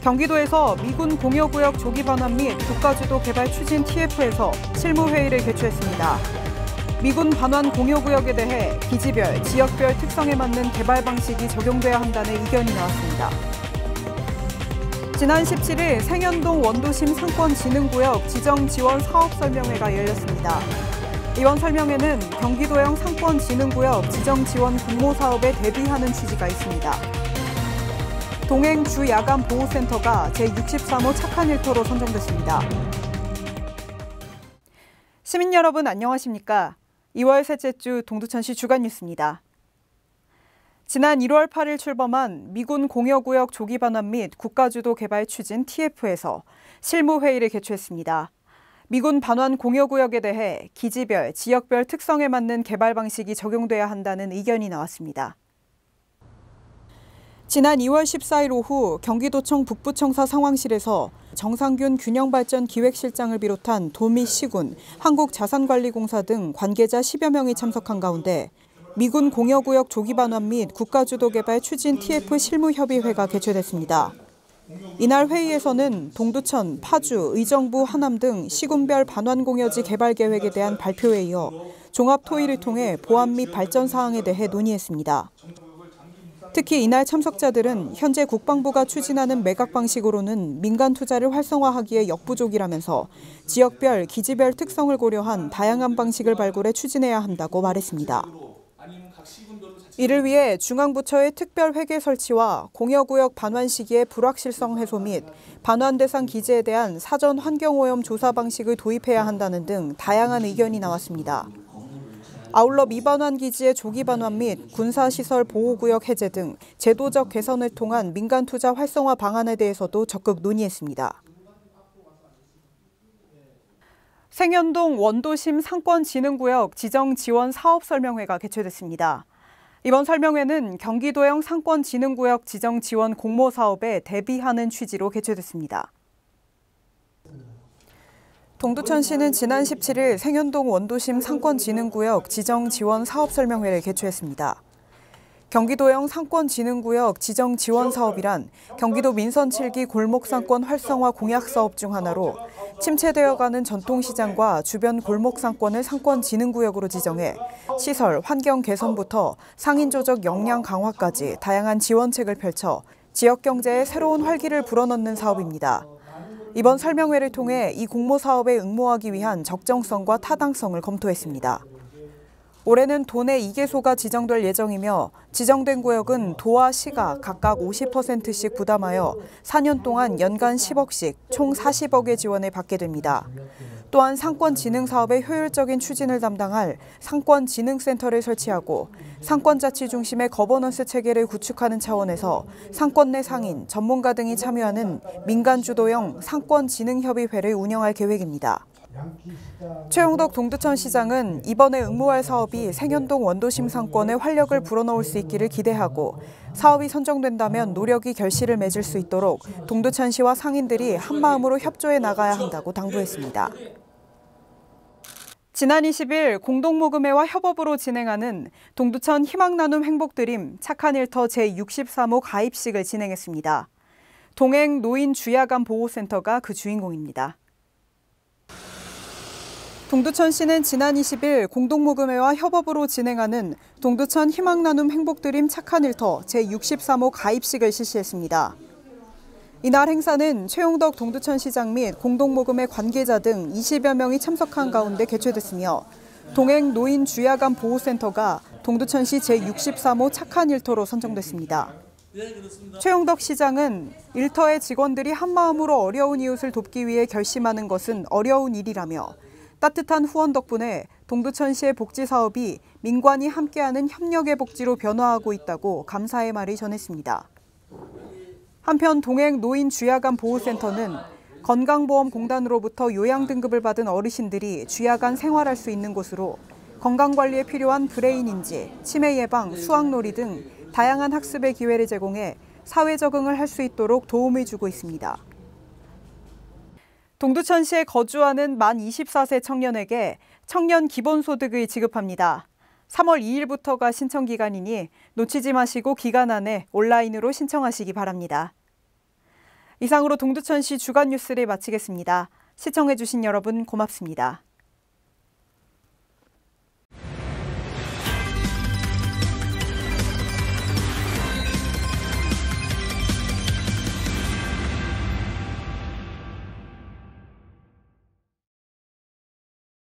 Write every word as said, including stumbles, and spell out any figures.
경기도에서 미군 공여구역 조기 반환 및 국가주도 개발 추진 티에프에서 실무회의를 개최했습니다. 미군 반환 공여구역에 대해 기지별, 지역별 특성에 맞는 개발 방식이 적용돼야 한다는 의견이 나왔습니다. 지난 십칠 일 생현동 원도심 상권진흥구역 지정지원 사업설명회가 열렸습니다. 이번 설명회는 경기도형 상권진흥구역 지정지원 공모사업에 대비하는 취지가 있습니다. 동행 주야간보호센터가 제육십삼 호 착한 일터로 선정됐습니다. 시민 여러분 안녕하십니까? 이월 셋째 주 동두천시 주간뉴스입니다. 지난 일월 팔일 출범한 미군 공여구역 조기 반환 및 국가주도 개발 추진 티에프에서 실무회의를 개최했습니다. 미군 반환 공여구역에 대해 기지별, 지역별 특성에 맞는 개발 방식이 적용돼야 한다는 의견이 나왔습니다. 지난 이월 십사일 오후 경기도청 북부청사 상황실에서 정상균 균형발전기획실장을 비롯한 도미 시군, 한국자산관리공사 등 관계자 십여 명이 참석한 가운데 미군 공여구역 조기 반환 및 국가주도 개발 추진 티에프 실무협의회가 개최됐습니다. 이날 회의에서는 동두천, 파주, 의정부, 하남 등 시군별 반환공여지 개발 계획에 대한 발표에 이어 종합 토의를 통해 보완 및 발전 사항에 대해 논의했습니다. 특히 이날 참석자들은 현재 국방부가 추진하는 매각 방식으로는 민간 투자를 활성화하기에 역부족이라면서 지역별, 기지별 특성을 고려한 다양한 방식을 발굴해 추진해야 한다고 말했습니다. 이를 위해 중앙부처의 특별회계 설치와 공여구역 반환 시기의 불확실성 해소 및 반환 대상 기지에 대한 사전 환경오염 조사 방식을 도입해야 한다는 등 다양한 의견이 나왔습니다. 아울러 미반환 기지의 조기 반환 및 군사시설 보호구역 해제 등 제도적 개선을 통한 민간 투자 활성화 방안에 대해서도 적극 논의했습니다. 생현동 원도심 상권진흥구역 지정지원 사업설명회가 개최됐습니다. 이번 설명회는 경기도형 상권진흥구역 지정지원 공모사업에 대비하는 취지로 개최됐습니다. 동두천시는 지난 십칠 일 생현동 원도심 상권진흥구역 지정지원 사업설명회를 개최했습니다. 경기도형 상권진흥구역 지정지원사업이란 경기도 민선 칠 기 골목상권 활성화 공약사업 중 하나로 침체되어가는 전통시장과 주변 골목상권을 상권진흥구역으로 지정해 시설, 환경 개선부터 상인조적 역량 강화까지 다양한 지원책을 펼쳐 지역경제에 새로운 활기를 불어넣는 사업입니다. 이번 설명회를 통해 이 공모사업에 응모하기 위한 적정성과 타당성을 검토했습니다. 올해는 도내 두 개소가 지정될 예정이며 지정된 구역은 도와 시가 각각 오십 퍼센트씩 부담하여 사 년 동안 연간 십억씩 총 사십억의 지원을 받게 됩니다. 또한 상권진흥사업의 효율적인 추진을 담당할 상권진흥센터를 설치하고 상권자치 중심의 거버넌스 체계를 구축하는 차원에서 상권 내 상인, 전문가 등이 참여하는 민간주도형 상권진흥협의회를 운영할 계획입니다. 최용덕 동두천시장은 이번에 응모할 사업이 생현동 원도심 상권에 활력을 불어넣을 수 있기를 기대하고 사업이 선정된다면 노력이 결실을 맺을 수 있도록 동두천시와 상인들이 한마음으로 협조해 나가야 한다고 당부했습니다. 지난 이십 일 공동모금회와 협업으로 진행하는 동두천 희망나눔 행복드림 착한 일터 제육십삼 호 가입식을 진행했습니다. 동행 노인 주야간보호센터가 그 주인공입니다. 동두천시는 지난 이십 일 공동모금회와 협업으로 진행하는 동두천 희망나눔 행복드림 착한 일터 제육십삼 호 가입식을 실시했습니다. 이날 행사는 최용덕 동두천시장 및 공동모금회 관계자 등 이십여 명이 참석한 가운데 개최됐으며 동행 노인 주야간 보호센터가 동두천시 제육십삼 호 착한 일터로 선정됐습니다. 최용덕 시장은 일터의 직원들이 한마음으로 어려운 이웃을 돕기 위해 결심하는 것은 어려운 일이라며 따뜻한 후원 덕분에 동두천시의 복지 사업이 민관이 함께하는 협력의 복지로 변화하고 있다고 감사의 말을 전했습니다. 한편 동행 노인 주야간 보호센터는 건강보험공단으로부터 요양 등급을 받은 어르신들이 주야간 생활할 수 있는 곳으로 건강관리에 필요한 브레인 인지, 치매 예방, 수학놀이 등 다양한 학습의 기회를 제공해 사회 적응을 할 수 있도록 도움을 주고 있습니다. 동두천시에 거주하는 만 이십사 세 청년에게 청년 기본소득을 지급합니다. 삼월 이일부터가 신청 기간이니 놓치지 마시고 기간 안에 온라인으로 신청하시기 바랍니다. 이상으로 동두천시 주간 뉴스를 마치겠습니다. 시청해주신 여러분 고맙습니다.